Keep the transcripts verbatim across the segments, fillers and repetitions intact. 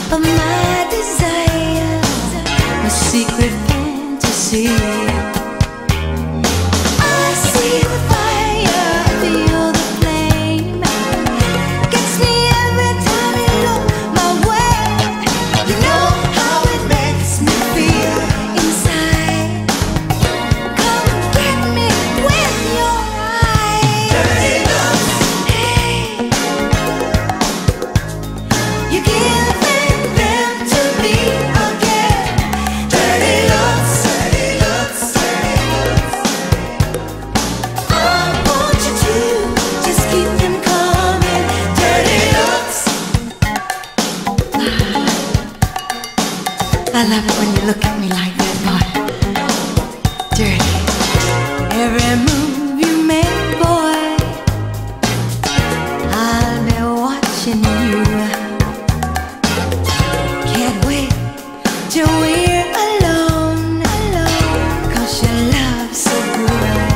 of my desire, a secret fantasy. I see the fire, feel the flame, gets me every time you look my way. You know how it makes me feel inside. Come get me with your eyes. Dirty looks. Hey, you're giving them to me again. Dirty looks, dirty looks, dirty looks. I want you to just keep them coming. Dirty looks. I love it when you look at me like that, boy. Dirty. Every move you make, boy, I'll be watching you. Can't wait till we're alone, alone, 'cause your love's so good.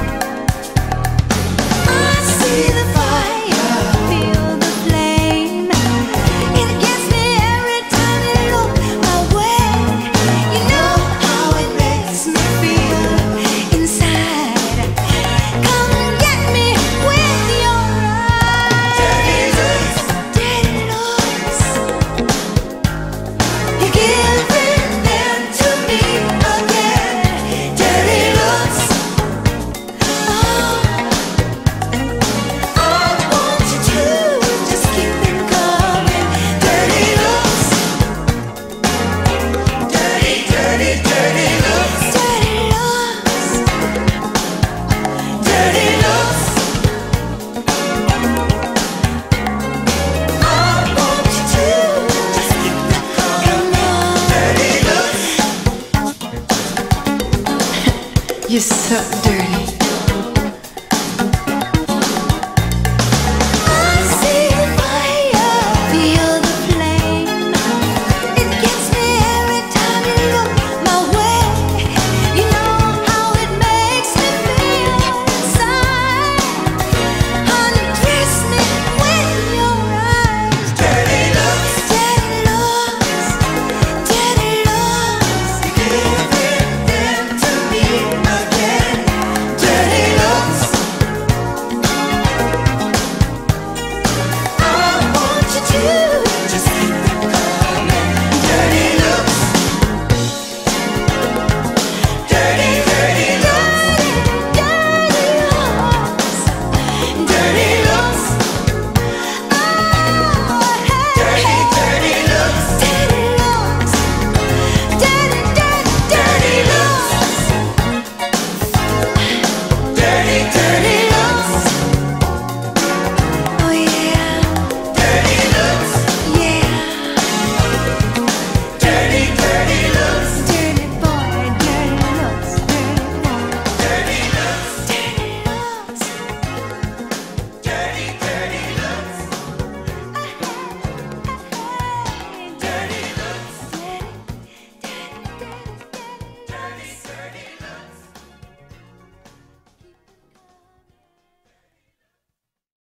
I see the fire, feel the flame, it gets me every time you look my way. You know how it makes me feel inside. Come get me with your eyes. Dirty looks, dirty looks. You're giving them to me again. Dirty looks. Oh, I want you to just keep them coming. Dirty looks. Dirty, dirty, dirty looks. Dirty looks. Dirty looks. I want you to just keep them coming. Dirty looks. You're so